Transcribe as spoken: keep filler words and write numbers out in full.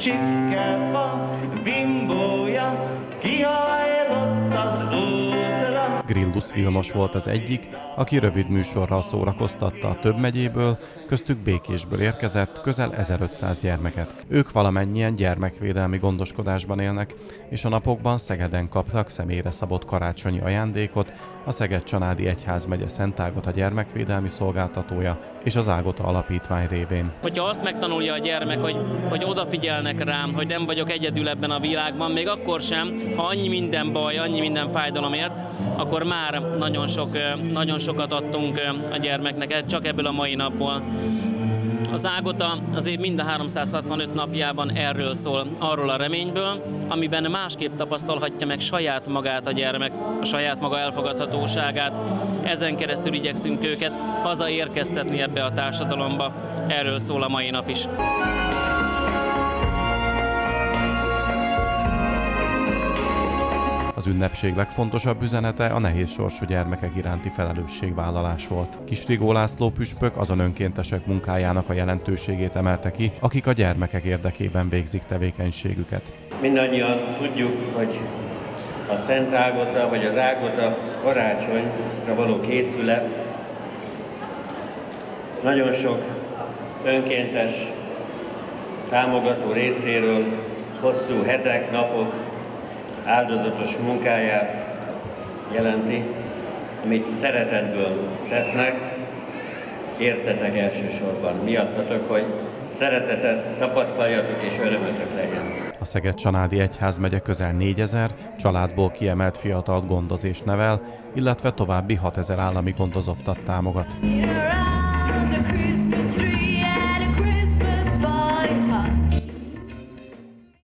Csipkefa, bimbója, kihajlott az útra. Grillus Vilmos volt az egyik, aki rövid műsorral szórakoztatta a több megyéből, köztük Békésből érkezett közel ezerötszáz gyermeket. Ők valamennyien gyermekvédelmi gondoskodásban élnek, és a napokban Szegeden kaptak személyre szabott karácsonyi ajándékot a Szeged-Csanádi Egyházmegye Szent Ágota gyermekvédelmi szolgáltatója és az Ágota Alapítvány révén. Hogyha azt megtanulja a gyermek, hogy, hogy odafigyelnek rám, hogy nem vagyok egyedül ebben a világban, még akkor sem, ha annyi minden baj, annyi minden fájdalom ért, akkor már nagyon, sok, nagyon sokat adtunk a gyermeknek, csak ebből a mai napból. Az Ágota az év mind a háromszázhatvanöt napjában erről szól, arról a reményből, amiben másképp tapasztalhatja meg saját magát a gyermek, a saját maga elfogadhatóságát. Ezen keresztül igyekszünk őket hazaérkeztetni ebbe a társadalomba. Erről szól a mai nap is. Az ünnepség legfontosabb üzenete a nehéz sorsú gyermekek iránti felelősségvállalás volt. Kis Rigó László püspök azon önkéntesek munkájának a jelentőségét emelte ki, akik a gyermekek érdekében végzik tevékenységüket. Mindannyian tudjuk, hogy a Szent Ágota vagy az Ágota karácsonyra való készület nagyon sok önkéntes támogató részéről hosszú hetek, napok áldozatos munkáját jelenti, amit szeretetből tesznek, értetek elsősorban miattatok, hogy szeretetet tapasztaljatok és örömötök legyen. A Szeged-Csanádi Egyházmegye közel négyezer családból kiemelt fiatalt gondoz és nevel, illetve további hatezer állami gondozottat támogat.